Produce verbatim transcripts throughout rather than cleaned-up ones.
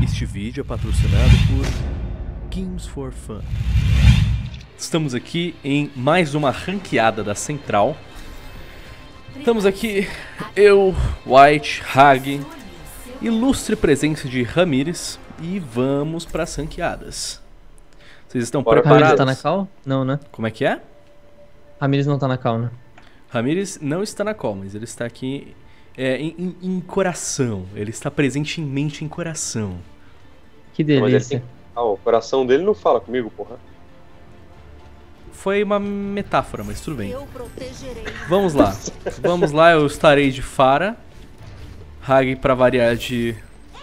Este vídeo é patrocinado por Games for Fun. Estamos aqui em mais uma ranqueada da Central. Estamos aqui, eu, White, Hag, ilustre presença de Ramires e vamos para as ranqueadas. Vocês estão Bora, preparados? Ramires tá na cal? Não, né? Como é que é? Ramires não tá na cal, né? Ramires não está na call, mas ele está aqui é, em, em, em coração. Ele está presente em mente e em coração. Que delícia. Tem... Ah, o coração dele não fala comigo, porra. Foi uma metáfora, mas tudo bem. Vamos lá. Vamos lá, eu estarei de Pharah. Hag pra variar de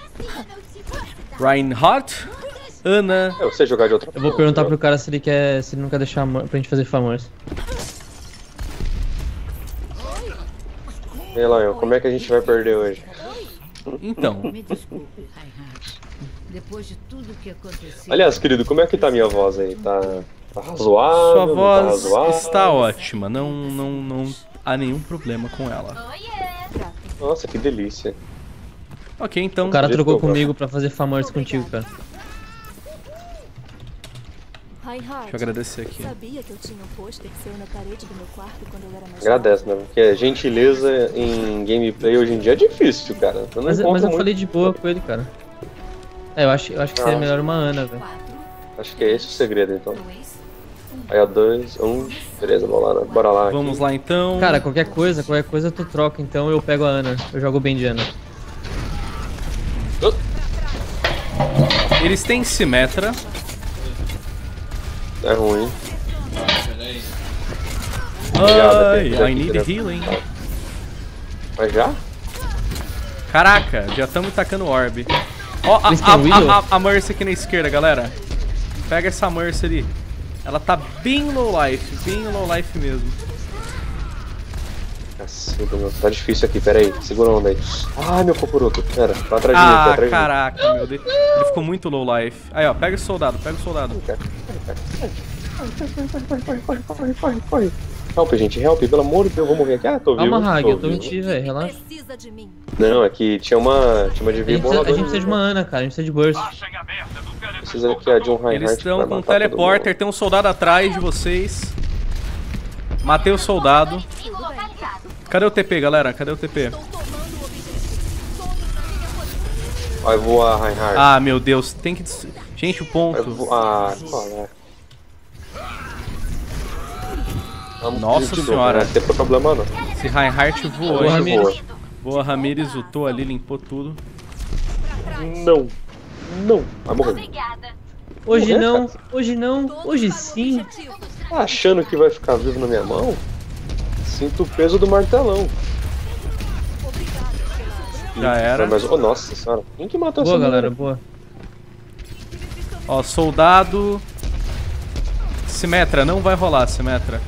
Reinhardt. Ana. Eu sei jogar de outra Eu vou forma, perguntar né? pro cara se ele quer. Se ele não quer deixar pra gente fazer famous. Ei, Lion, como é que a gente vai perder hoje? Então. Me desculpe, Reinhardt. Depois de tudo que aconteceu. Aliás, querido, como é que tá a minha voz aí? Tá, tá razoável? Sua não tá voz razoável? está ótima. Não, não, não há nenhum problema com ela. Nossa, que delícia. Ok, então. O cara jeito trocou que eu comigo pra fazer famous contigo, cara. Reinhardt, Deixa eu agradecer aqui. sabia que eu tinha um pôster seu na parede do meu quarto quando eu era mais Agradece, né? Porque gentileza em gameplay hoje em dia é difícil, cara. Eu não Mas, encontro mas eu muito. falei de boa com ele, cara. É, eu acho, eu acho que seria Ah. melhor uma Ana, velho. Acho que é esse o segredo, então. Aí, a dois, um, beleza, vamos lá, né? Bora lá. Vamos aqui. lá então. Cara, qualquer coisa, qualquer coisa tu troca, então eu pego a Ana. Eu jogo bem de Ana. Eles têm Symmetra. É ruim. Ai, Obrigado, I need aqui, healing. Mas já? Caraca, já estamos tacando orb. Ó, a, Eles têm a, Widow? a, a, a Mercy aqui na esquerda, galera. Pega essa Mercy ali. Ela tá bem low life, bem low life mesmo. Cacilda, meu. Tá difícil aqui, pera aí. Segura a onda aí. Ai, meu cocuruto. Pera, tá atrás de mim, tá Ah, atrás de mim. caraca, meu Deus. Ele ficou muito low life. Aí, ó, pega o soldado, pega o soldado. Help, gente, help, pelo amor de Deus, eu vou morrer aqui. Ah, tô vivo. Calma, Hag, eu tô em vivo. ti, velho, relaxa. precisa de mim. Não, é que tinha uma. Tinha uma A de gente, precisa, a gente precisa de uma Ana, cara, a gente precisa de burst. Precisa que a de um Reinhardt. Eles estão pra com um matar todo teleporter, tem um soldado atrás de vocês. Matei o soldado. Cadê o T P, galera? Cadê o T P? mundo. Vai voar, Reinhardt. Ah, meu Deus, tem que... des- Gente, o Vai ponto... voar. Qual é? Vamos Nossa de novo, senhora. Não vai ter problema, não. Esse Reinhardt voou, Boa, hein? Ramires. Boa, Ramires ultou ali, limpou tudo. Não. Não. Vai morrer. Hoje Morrer, não, cara. hoje não, hoje sim. Tá achando que vai ficar vivo na minha mão? Sinto o peso do martelão. Já era. Mas, oh, nossa senhora. Quem que matou Boa, essa galera, menina? boa. Ó, soldado... Symmetra, não vai rolar, Symmetra.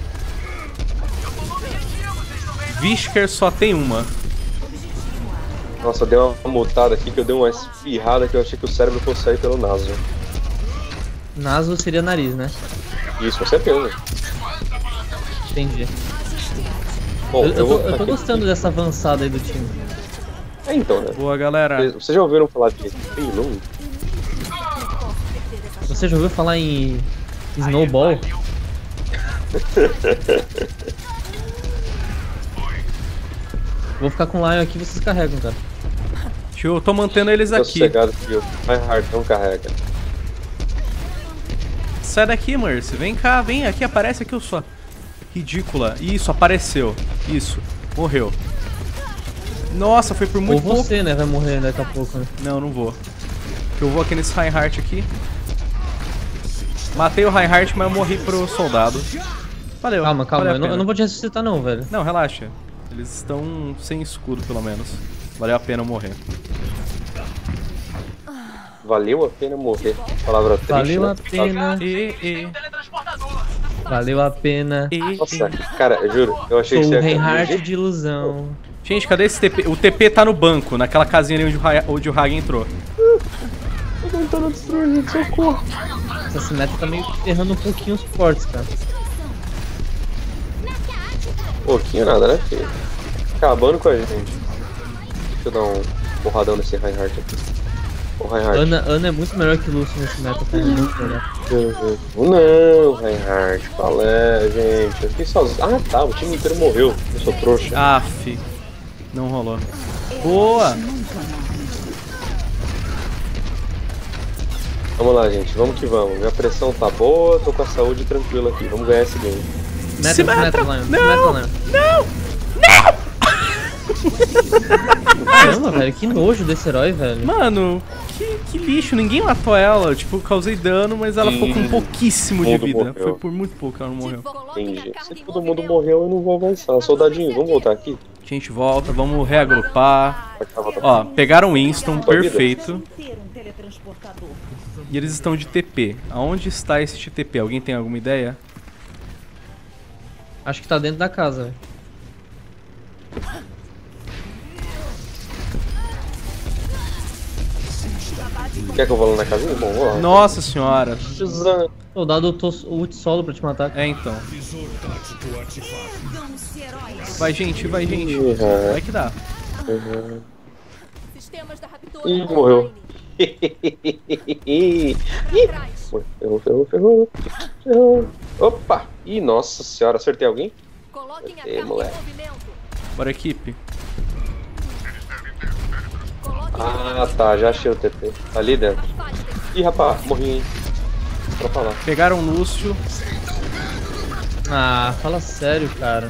Vishker só tem uma. Nossa, deu uma mutada aqui que eu dei uma espirrada que eu achei que o cérebro fosse sair pelo naso. Naso seria nariz, né? Isso, com certeza. Entendi. Bom, Eu, eu, tô, vou- eu tô aqui- gostando dessa avançada aí do time. É, então, né? Boa, galera. Vocês- Vocês já ouviram falar de Feilong? Você já ouviu falar em Snowball? Vou ficar com o Lion aqui e vocês carregam, cara. Tio, eu tô mantendo eles Tô aqui. sossegado que o Reinhardt não carrega. Sai daqui, Mercy. Vem cá, vem aqui, aparece aqui, eu sou ridícula. Isso, apareceu. Isso, morreu. Nossa, foi por Ou muito pouco. você, né, vai morrer daqui a pouco, né? Não, não vou. Eu vou aqui nesse Reinhardt aqui. Matei o Reinhardt, mas eu morri pro soldado. Valeu. Calma, calma, valeu a eu não, pena. eu não vou te ressuscitar não, velho. Não, relaxa. Eles estão sem escudo, pelo menos. Valeu a pena eu morrer. Valeu a pena morrer. Palavra triste, Valeu né? a pena, E, e, valeu a pena. e, Nossa, e. cara, eu juro, eu achei Sou que o você ia Reinhardt cair. de ilusão. Gente, cadê esse T P? O T P tá no banco, naquela casinha ali onde o, Ra- onde o Hag entrou. Eu tô tentando destruir, gente, socorro. Essa Symmetra tá meio errando um pouquinho os portes, cara. Pouquinho nada, né, filho? Acabando com a gente. Deixa eu dar um porradão nesse Reinhardt aqui. O Reinhardt. Ana, Ana é muito melhor que Lúcio nesse meta, cara. É muito melhor. Não, Reinhardt, qual é, gente? Eu fiquei sozinho. Ah, tá, o time inteiro morreu. Eu sou trouxa. Aff. Não rolou. Boa! Vamos lá, gente, vamos que vamos. Minha pressão tá boa, tô com a saúde tranquila aqui. Vamos ganhar esse game. Meta, Se meta, meta. Lion. Não! Meta, Lion. Não! Caramba, velho, que nojo desse herói, velho. Mano, que, que lixo. Ninguém matou ela. Tipo, causei dano, mas ela ficou com Hum, pouquíssimo de todo vida. morreu. Foi por muito pouco que ela não morreu. Entendi. Se todo mundo morreu, eu não vou avançar. Soldadinho, vamos voltar aqui? A gente volta, vamos reagrupar. Ó, pegaram Winston, perfeito. E eles estão de T P. Aonde está esse T P? Alguém tem alguma ideia? Acho que tá dentro da casa, velho. Quer que eu vá lá na casinha? Bom, vou lá. Nossa senhora. Soldado ultou ult solo pra te matar. É, então. Vai, gente, vai, gente. Vai que dá. Sistemas da Raptor Ih, online. morreu. Ferrou, ferrou, ferrou. Ferrou. Opa! Ih, nossa senhora, acertei alguém? Coloquem a Ei, carga moleque. em movimento. Bora, equipe. Ah, tá, já achei o T P. Tá ali dentro. Ih, rapaz, morri, hein? Pra falar. Pegaram o Lúcio. Ah, fala sério, cara.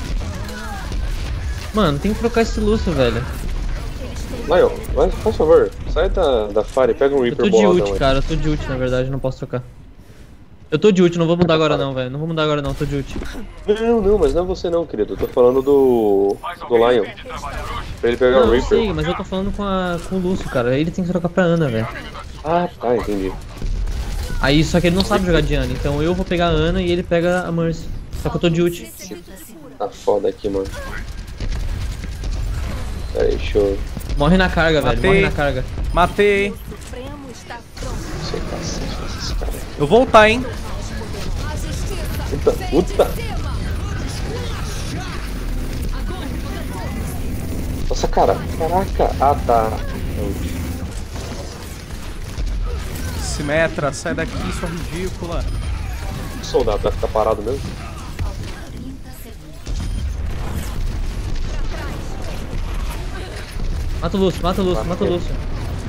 Mano, tem que trocar esse Lúcio, velho. Lion, vai, por favor, sai da, da Fire e pega um Eu Reaper tô de boladão ult, aí. cara. Eu tô de ult, na verdade, não posso trocar. Eu tô de ult, não vou mudar agora não, velho. Não vou mudar agora não, tô de ult. Não, não, mas não é você não, querido. Eu tô falando do. do Lion. Pra ele pegar Não, o eu Reaper. sei, mas eu tô falando com, a, com o Lúcio, cara. Ele tem que trocar pra Ana, velho. Ah, tá, entendi. Aí, só que ele não sabe jogar de Ana, então eu vou pegar a Ana e ele pega a Mercy. Só que eu tô de ult. Tá foda aqui, mano. Pera aí, deixa eu. Morre na carga, velho. Matei. Morre na carga. Matei. Supremo está pronto. Sei cacete desses caras. Eu vou voltar, hein? A justiça Puta, vem de puta! cima. Nossa, cara. Caraca. Ah, tá. Simetra, sai daqui, sua ridícula. O soldado vai ficar parado mesmo? Mata o Lúcio, mata o Lúcio, mata o Lúcio.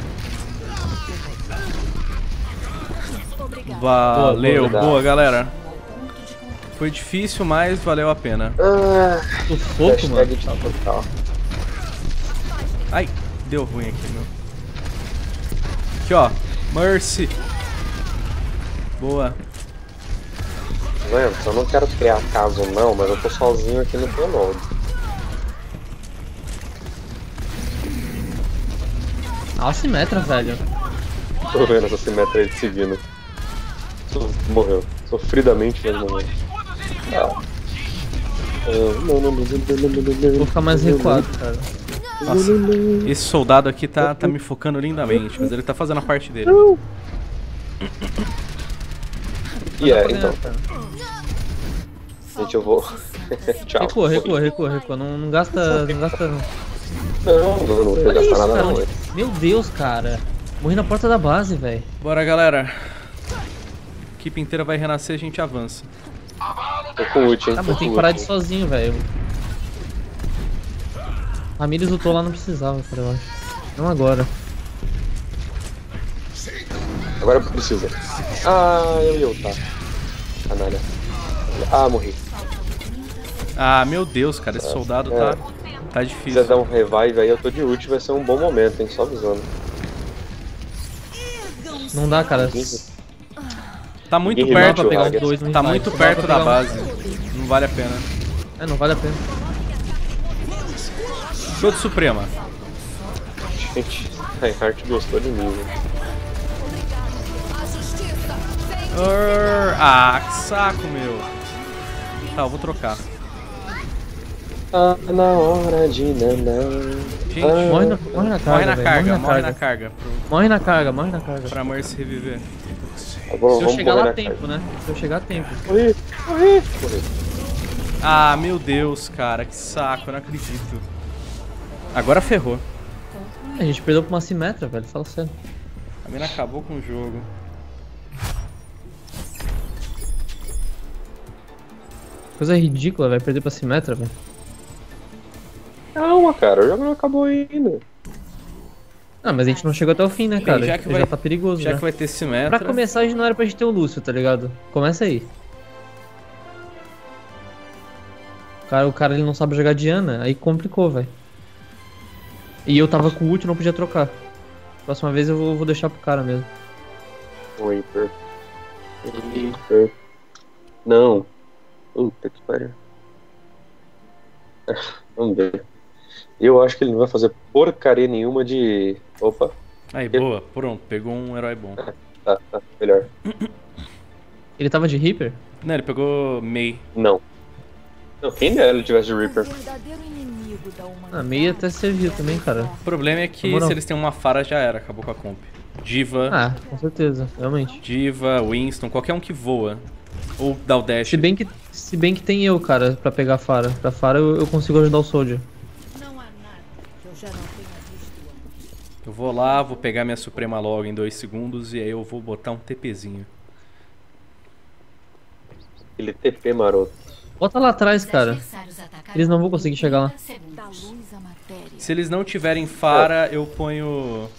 Valeu, boa, boa, galera. Foi difícil, mas valeu a pena. Ah, Sufoco, mano. hashtag de total. Ai, deu ruim aqui, meu. Aqui, ó. Mercy. Boa. Vendo? Eu não quero criar caso não, mas eu tô sozinho aqui no Pronode. Nossa, Simetra, velho. Tô vendo essa simetria aí te seguindo. So- Morreu. Sofridamente, mas morreu. Ah. Vou ficar mais recuado, cara. Nossa, esse soldado aqui tá, tá me focando lindamente, mas ele tá fazendo a parte dele. E é, Dá pra então. ganhar, cara. Gente, eu vou. Tchau. Recua, recua, recua, recua. Não, não gasta. Não gasta. Não. Não, não, não vou Olha gastar isso, nada cara. não. onde- Meu Deus, cara. Morri na porta da base, velho. Bora, galera. A equipe inteira vai renascer, a gente avança. Tô com ult, hein? Ah, tô mas tem com que parar ult, de hein. sozinho, velho. Ramírez lutou lá, não precisava, cara, eu acho. Não agora. Agora precisa. Ah, eu ia ultar. Canalha. Ah, morri. Ah, meu Deus, cara, esse soldado tá, tá Se quiser difícil. dar um revive aí, eu tô de ult, vai ser um bom momento, hein? Só avisando. Não dá, cara. Tá muito Ninguém Não dá perto, pra pegar Haggis. os dois no tá revive, muito só dá perto pra da pegar um. base. Não vale a pena. É, não vale a pena. Show de Suprema. Gente, Reinhardt gostou de mim, né? A justiça vem de Arr, Ah, que saco, meu. Tá, eu vou trocar. Tá na hora de nanar. Gente, Morre na, morre na carga, morre na velho, carga, morre na carga. Pro, Morre na carga, morre na carga. pra Mercy reviver. Tá bom, Se eu vamos chegar morrer lá na a tempo, carga. né? Se eu chegar a tempo. Morri, morri, morri. Ah, meu Deus, cara, que saco, eu não acredito. Agora ferrou. A gente perdeu pra uma Simetra, velho. Fala sério. A mina acabou com o jogo. Coisa ridícula, vai perder pra Symmetra, velho. Calma, cara, o jogo não acabou ainda. Ah, mas a gente não chegou até o fim, né, cara? Bem, já já, que vai- tá perigoso, Já né? que vai ter Symmetra. Pra começar, a gente não era pra gente ter o Lúcio, tá ligado? Começa aí. O cara, o cara ele não sabe jogar Diana, aí complicou, velho. E eu tava com o ult e não podia trocar. Próxima vez eu vou, vou deixar pro cara mesmo. Reaper. Reaper. Não. Puta que pariu. Vamos ver. Eu acho que ele não vai fazer porcaria nenhuma de... Opa. Aí, boa. Pronto, pegou um herói bom. Tá, tá. Melhor. Ele tava de Reaper? Não, ele pegou Mei. Não. Não, quem dera ele tivesse de Reaper. O verdadeiro inimigo da humanidade. Ah, meio até serviu também, cara. O problema é que Na moral. se eles têm uma Pharah já era, acabou com a comp. Diva, Ah, com certeza, realmente. Diva, Winston, qualquer um que voa. Ou dá o dash. Se bem que, se bem que tem eu, cara, pra pegar a Pharah. Pra Pharah eu, eu consigo ajudar o Soldier. Não há nada que eu já não tenha visto antes. Eu vou lá, vou pegar minha Suprema logo em dois segundos e aí eu vou botar um TPzinho. Aquele T P maroto. Bota lá atrás, cara. Eles não vão conseguir chegar lá. Da luz à matéria. Se eles não tiverem Pharah, eu ponho...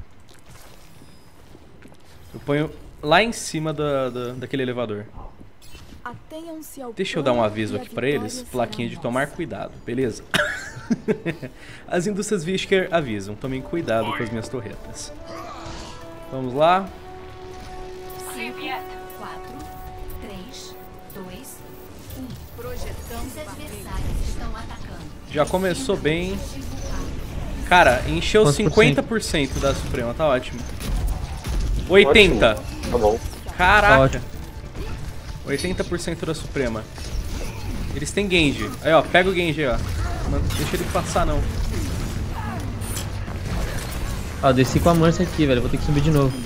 Eu ponho lá em cima da, da, daquele elevador. Atenham-se ao Deixa eu dar um plano aviso e a aqui pra vitória eles. será Plaquinha de nossa. tomar cuidado, beleza? As indústrias Visker avisam. Tomem cuidado com as minhas torretas. Vamos lá. quatro, três, dois, um. Projetando. Os adversários estão atacando. Já começou bem. Cara, encheu Quantos por cento? cinquenta por cento da Suprema, tá ótimo. oitenta. Ótimo. Tá bom. Tá Caraca. ótimo. oitenta por cento da Suprema. Eles têm Genji. Aí, ó, pega o Genji aí, ó. Não deixa ele passar, não. Ah, eu desci com a Mercy aqui, velho. Vou ter que subir de novo.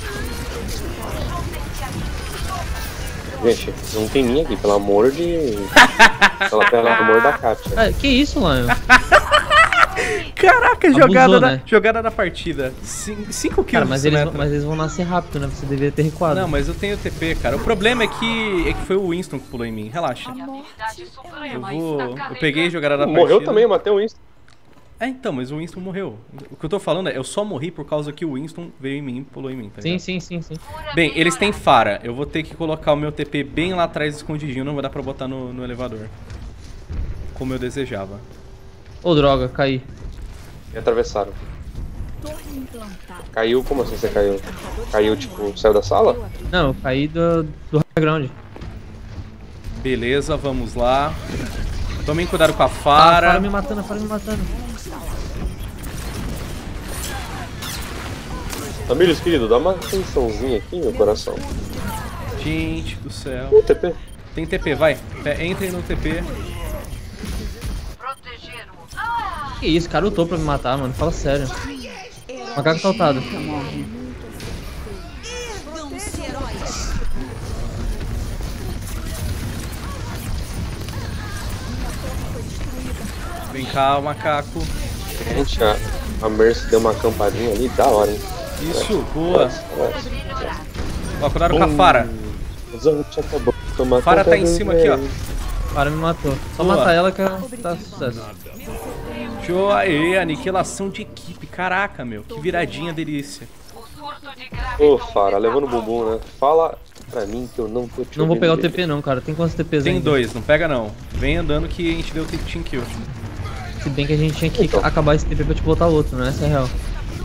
Gente, não tem ninguém aqui, pelo amor de... pelo, pelo amor da Kátia. Ah, que isso, Lion? Caraca, Abusou, jogada, da, né? jogada da partida. cinco kills. Cara, mas de eles, Symmetra. mas eles vão nascer rápido, né? Você deveria ter recuado. Não, mas eu tenho T P, cara. O problema é que, é que foi o Winston que pulou em mim. Relaxa. A morte é Eu uma vou... Eu peguei jogada da Morreu partida. também, eu matei o Winston. É, então, mas o Winston morreu. O que eu tô falando é, eu só morri por causa que o Winston veio em mim e pulou em mim, tá Sim, ligado? sim, sim, sim. Bem, eles têm Pharah. Eu vou ter que colocar o meu T P bem lá atrás escondidinho. Não vai dar pra botar no, no elevador. Como eu desejava. Ô, droga, caí. Me atravessaram. torre implantada. Caiu, como assim você caiu? Caiu, tipo, saiu da sala? Não, eu caí do, do high ground. Beleza, vamos lá. Tomem cuidado com a Ah, Pharah. para me matando, para me matando. Amigos, querido, dá uma atençãozinha aqui, meu coração. Gente do céu. Uh, T P. Tem T P, vai. Pe- Entrem no T P. Que isso, cara, lutou pra me matar, mano. Fala sério. Macaco saltado. Vem cá, macaco. Gente, a, a Mercy deu uma campadinha ali, da hora, hein? Isso, boa. Nossa, Ó, cuidado com a Pharah. Toma Pharah conta tá em do cima aqui, ó. velho. Para me matou. Só Boa. matar ela que ela tá sucesso. Show aí, aniquilação de equipe. Caraca, meu. Que viradinha delícia. Ô, Farah, levando o bumbum, né? Fala pra mim que eu não tô te Não vou ouvindo pegar o T direito. P não, cara. Tem quantos T Ps Tem ainda? dois, não pega não. Vem andando que a gente deu team kill. Se bem que a gente tinha que Então. acabar esse T P pra te botar outro, né? Essa é a real.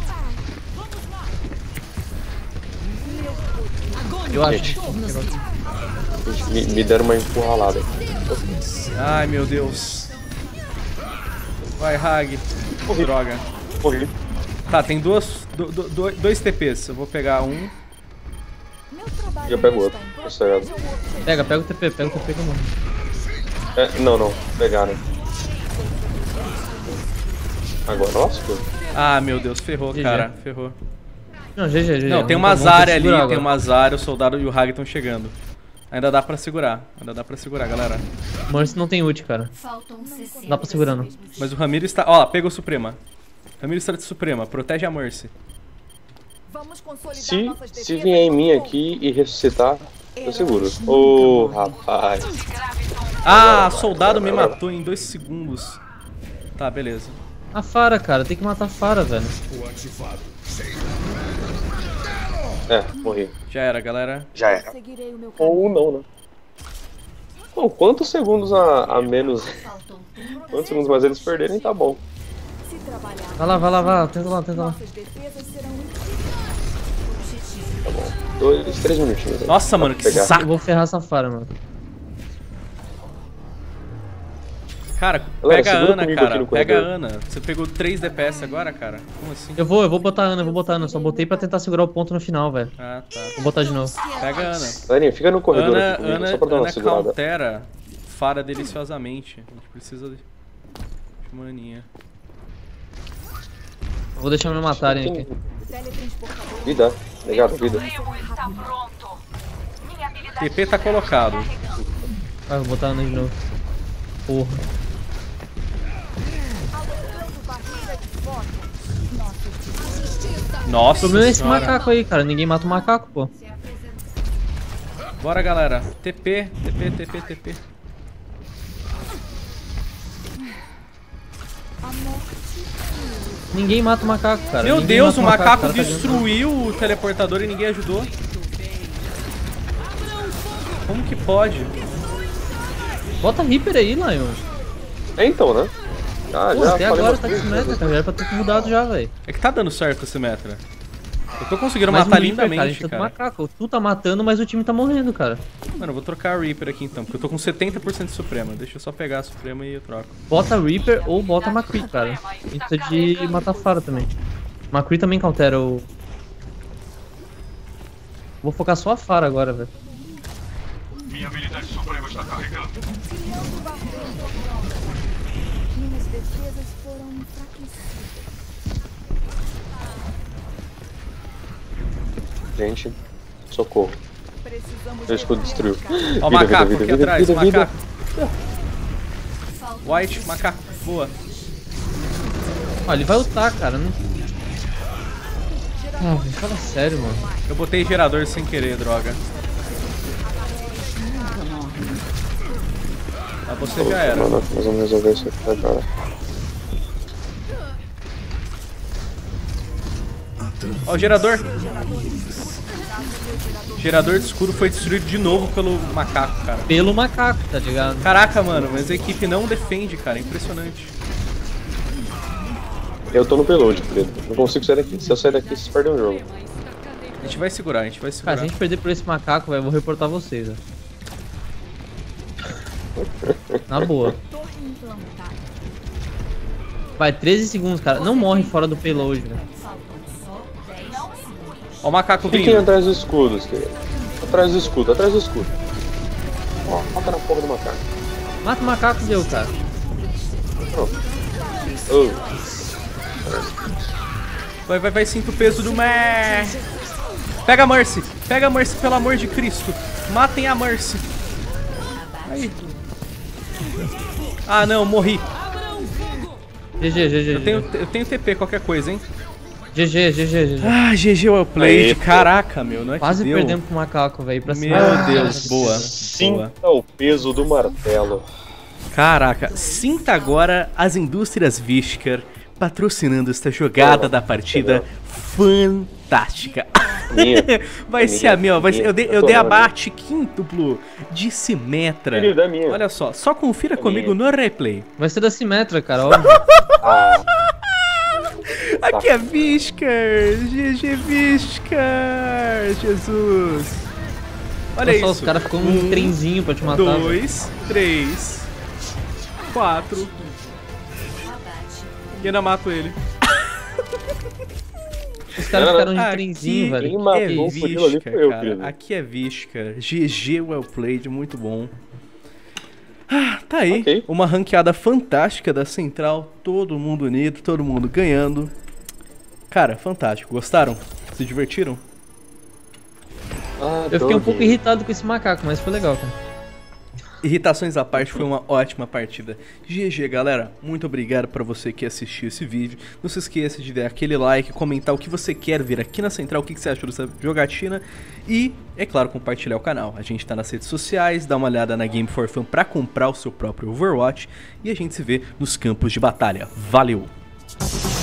Eu acho. Gente, me, me deram uma empurralada. Ai, meu Deus. Vai, Hag. Droga. Morri. Tá, tem duas, do, do- do- dois T Ps. Eu vou pegar um. Meu trabalho E eu pego não outro. está em Tá certo. proteger o outro. Pega, pega o T P, pega o T P que eu morro. É, não, não. Pegaram. Agora, lascou. Ah, meu Deus, ferrou, G G. cara. Ferrou. Não, G G, G G. Não, tem Vamos- uma vamos ter que Zarya ali, segurar tem agora. uma Zarya, o soldado e o Hag estão chegando. Ainda dá pra segurar. Ainda dá pra segurar, galera. Mercy não tem ult, cara. Faltam sessenta. Dá pra segurar não. Mas o Ramiro está... Ó, pegou Suprema. Ramiro está de Suprema. Protege a Mercy. Vamos consolidar Se, nossas se defesas vier em com mim fogo. aqui e ressuscitar, eu seguro. Ô, rapaz. Ah, soldado me matou em dois segundos. Tá, beleza. A Fara, cara, tem que matar a Fara, velho. É, morri. Já era, galera. Já era. Seguirei o meu caminho. Ou não, né? Bom, quantos segundos a, a menos... Quantos segundos mais eles perderem, tá bom. Se trabalhar, Vai lá, vai lá, vai lá, tenta lá, tenta lá. nossas defesas serão Tá bom. Dois, três minutinhos. aí. Nossa, mano, que pegar. Eu saco. vou ferrar essa Fara, mano. Cara, Galera, pega a segura Ana, comigo cara. aqui no Pega a corredor. Ana. Você pegou três D P S agora, cara? Como assim? Eu vou, eu vou botar a Ana, eu vou botar a Ana. Só botei pra tentar segurar o ponto no final, velho. Ah, tá. Vou botar de novo. Pega a Ana. Galerinha, fica no corredor Ana, aqui comigo, Ana, só pra dar uma Ana segurada. countera Fara deliciosamente. A gente precisa de de maninha. Eu vou deixar me matarem aqui. teletransportador. Vida, negado, vida. T P tá colocado. Vai, vou botar a Ana de novo. Porra. Alocando barreira de foco. O Nossa problema é esse senhora. macaco aí, cara. Ninguém mata o macaco, pô. Bora, galera. T P, T P, T P, T P. Ninguém mata o macaco, cara. Meu Ninguém Deus, mata o macaco cara, tá destruiu o teleportador e ninguém ajudou. Como que pode? dentro. Bota Reaper aí, Lion. É então, né? Ah, Pô, já até falei agora umas tá de vezes, Symmetra, cara. Já era pra ter mudado já, velho. É que tá dando certo esse Metra. Eu tô conseguindo Mas o matar Reaper, cara, a lindamente, gente tá do cara. macaco. Tu tá matando, mas o time tá morrendo, cara. Mano, eu vou trocar a Reaper aqui então, porque eu tô com setenta por cento de Suprema. Deixa eu só pegar a Suprema e eu troco. Bota Reaper ou bota McCree, cara. A gente precisa de matar Fara também. McCree também countera o... Vou focar só a Fara agora, velho. Minha habilidade suprema está carregando. Minhas defesas foram enfraquecidas. Gente, socorro. Precisamos Meu escudo destruiu. Ó o Vida, macaco vida, aqui vida, atrás, vida, o vida. macaco. White, macaco, boa. Ó, ele vai lutar, cara. Não... Ah, velho, fala sério, mano. Eu botei gerador sem querer, droga. Mas você já era. Mano, nós vamos resolver isso aqui agora. Ó o gerador. Gerador de escuro foi destruído de novo pelo macaco, cara. Pelo macaco, tá ligado? Caraca, mano, mas a equipe não defende, cara. Impressionante. Eu tô no payload, querido. Não consigo sair daqui. Se eu sair daqui, vocês perdem o jogo. A gente vai segurar, a gente vai Cara, segurar. se a gente perder por esse macaco, velho, eu vou reportar vocês, velho. Na boa. Torre implantada. Vai, treze segundos, cara. Não morre fora do payload, velho. Ó o macaco Fiquem vindo. atrás dos escudos, querido. Atrás do escudo, atrás do escudo. Ó, foca na porra do macaco. Mata o macaco, deu, cara. Oh. Vai, vai, vai, sinto o peso do mar. Pega a Mercy, pega a Mercy, pelo amor de Cristo. Matem a Mercy. Aí. Ah, não, morri. G G, G G. Eu tenho, eu tenho T P, qualquer coisa, hein. G G, G G, G G. Ah, G G well played. Aí, Caraca, meu, não é Quase que deu. perdemos pro macaco, velho. Pra cima. Meu Ah, Deus, boa, boa. Sinta o peso do martelo. Caraca, sinta agora as indústrias Vishkar patrocinando esta jogada da partida fantástica. Minha. Vai É ser minha, a minha, vai ser, minha. eu dei, Eu eu tô dei vendo. abate quíntuplo de Symmetra. Querido, é minha. Olha só, só confira É comigo minha. no replay. Vai ser da Symmetra, cara, óbvio. Ah, Aqui é Vishkar, G G Vishkar, Jesus. Olha Olha isso. só, os caras ficam num Um, trenzinho pra te matar. velho. Dois, três, quatro. E ainda mato ele. Os caras Não, não, ficaram de Aqui trenzinho, velho. quem matou é o fudilo ali Vishkar, foi eu, cara. querido. Aqui é Vishkar. G G well played, muito bom. Ah, tá aí. Ok. Uma ranqueada fantástica da Central. Todo mundo unido, todo mundo ganhando. Cara, fantástico. Gostaram? Se divertiram? Ah, Eu fiquei um tô pouco rindo. irritado com esse macaco, mas foi legal, cara. Irritações à parte, foi uma ótima partida. G G, galera. Muito obrigado pra você que assistiu esse vídeo. Não se esqueça de dar aquele like, comentar o que você quer ver aqui na Central, o que você achou dessa jogatina. E, é claro, compartilhar o canal. A gente tá nas redes sociais, dá uma olhada na Game for Fun pra comprar o seu próprio Overwatch. E a gente se vê nos campos de batalha. Valeu!